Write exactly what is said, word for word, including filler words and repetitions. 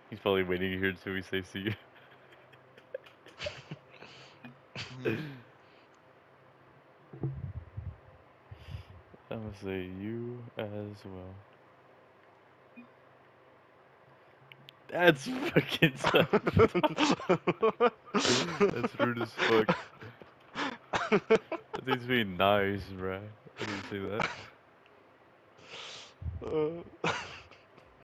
He's probably waiting here until we say see you. I'm gonna say you as well. That's fucking tough. That's rude as fuck. That thing's being nice, bruh. I didn't say that. Uh,